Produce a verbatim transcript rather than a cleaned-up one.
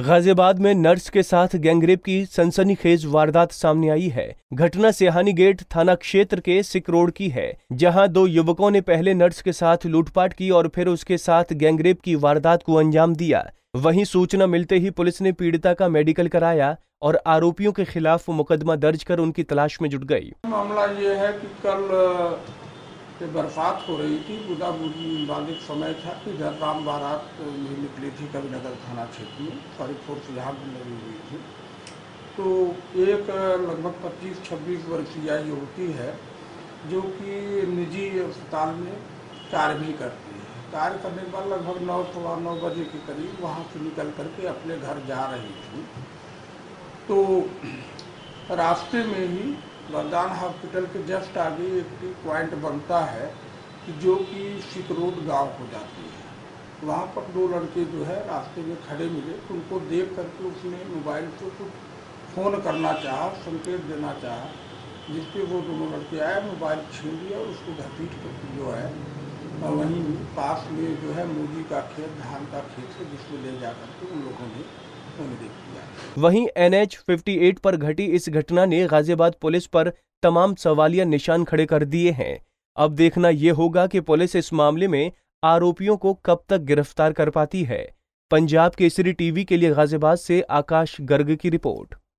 गाजियाबाद में नर्स के साथ गैंगरेप की सनसनीखेज वारदात सामने आई है। घटना सेहानी गेट थाना क्षेत्र के सिक रोड की है, जहां दो युवकों ने पहले नर्स के साथ लूटपाट की और फिर उसके साथ गैंगरेप की वारदात को अंजाम दिया। वहीं सूचना मिलते ही पुलिस ने पीड़िता का मेडिकल कराया और आरोपियों के खिलाफ मुकदमा दर्ज कर उनकी तलाश में जुट गई। मामला ये है कि कल बरसात हो रही थी, बुधा बाधिक समय था कि इधर राम बारात में निकली थी कविनगर थाना क्षेत्र में, सारी फोर्स यहाँ भी लगी हुई थी। तो एक लगभग पच्चीस छब्बीस वर्षीय युवती है जो कि निजी अस्पताल में कार्य भी करती है। कार्य करने के बाद लगभग नौ सवा नौ बजे के करीब वहाँ से निकल करके अपने घर जा रही थी। तो रास्ते में ही वरदान हॉस्पिटल के जस्ट आगे एक पॉइंट बनता है कि जो कि सिक रोड गाँव हो जाती है। वहाँ पर दो लड़के जो है रास्ते में खड़े मिले, तो उनको देख करके उसने मोबाइल से कुछ फ़ोन करना चाहा, संकेत देना चाहा, जिसपे वो दोनों लड़के आए, मोबाइल छीन लिया और उसको घसीट करके जो है वहीं पास में जो है मूली का खेत, धान का खेत है, जिसमें ले जा करके उन लोगों ने वहीं एन एच अट्ठावन पर घटी इस घटना ने गाजियाबाद पुलिस पर तमाम सवालिया निशान खड़े कर दिए हैं। अब देखना यह होगा कि पुलिस इस मामले में आरोपियों को कब तक गिरफ्तार कर पाती है। पंजाब केसरी टीवी के लिए गाजियाबाद से आकाश गर्ग की रिपोर्ट।